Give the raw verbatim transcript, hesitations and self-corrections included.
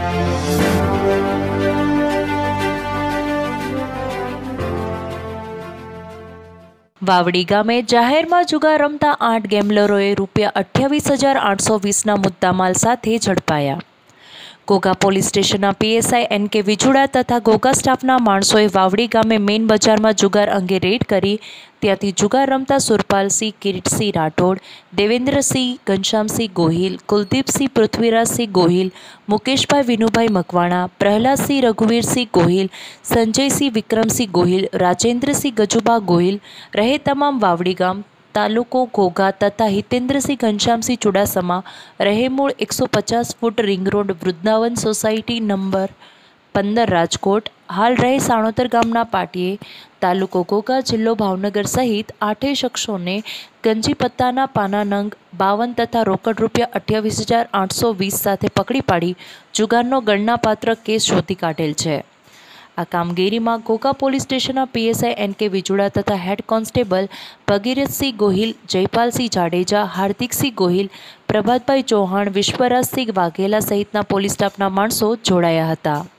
વાવડી ગામે જાહેરમાં જુગાર રમતા આઠ ગેમ્બલરોએ રૂપિયા અઠ્યાવીસ હજાર આઠસો વીસના મુદ્દામાલ સાથે ઝડપાયા. ઘોઘા પોલીસ સ્ટેશનના પીએસઆઈ એન કે વિજુડા તથા ઘોઘા સ્ટાફના માણસોએ વાવડી ગામે મેઇન બજારમાં જુગાર અંગે રેડ કરી ત્યાંથી જુગાર રમતા સુરપાલસિંહ કિરીટસિંહ રાઠોડ, દેવેન્દ્રસિંહ ઘનશ્યામસિંહ ગોહિલ, કુલદીપસિંહ પૃથ્વીરાજસિંહ ગોહિલ, મુકેશભાઈ વિનુભાઈ મકવાણા, પ્રહલાદસિંહ રઘુવીરસિંહ ગોહિલ, સંજયસિંહ વિક્રમસિંહ ગોહિલ, રાજેન્દ્રસિંહ ગજુભા ગોહિલ રહે તમામ વાવડી ગામ તાલુકો ઘોઘા તથા હિતેન્દ્રસિંહ ઘનશ્યામસિંહ ચુડાસમા રહે મૂળ એકસો પચાસ foot ring road Vrindavan society number પંદર રાજકોટ હાલ રહે સાણોતર ગામના પાટીએ તાલુકો ઘોઘા જિલ્લો ભાવનગર સહિત આઠેય શખ્સોને ગંજી પત્તાના પાના નંગ બાવન તથા રોકડ રૂપિયા અઠ્યાવીસ હજાર આઠસો વીસ સાથે પકડી પાડી જુગારનો ગણનાપાત્ર કેસ શોધી કાઢેલ છે. આ કામગીરીમાં ઘોઘા પોલીસ સ્ટેશનના પીએસઆઈ એન કે વિજુડા તથા હેડ કોન્સ્ટેબલ ભગીરથસિંહ ગોહિલ, જયપાલસિંહ જાડેજા, હાર્દિકસિંહ ગોહિલ, પ્રભાતભાઈ ચૌહાણ, વિશ્વરાજસિંહ વાઘેલા સહિતના પોલીસ સ્ટાફના માણસો જોડાયા હતા.